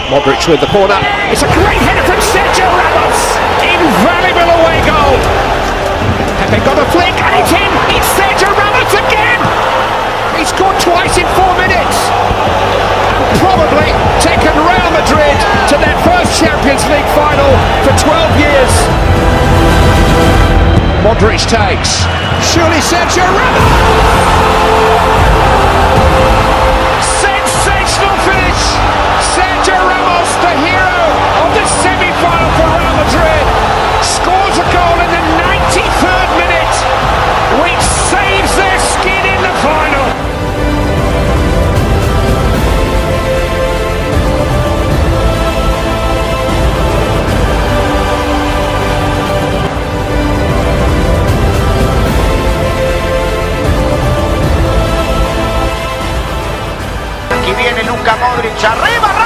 Modric with the corner. It's a great header from Sergio Ramos. Invaluable away goal. Pepe got a flick and it's in. It's Sergio Ramos again. He scored twice in 4 minutes. And probably taken Real Madrid to their first Champions League final for 12 years. Modric takes. Surely Sergio Ramos. Sensational finish. Sergio Ramos, the hero of the semi-final for Real Madrid, scores a goal in the 93rd minute, which saves their skin in the final. Aquí viene Luka Modric, arriba.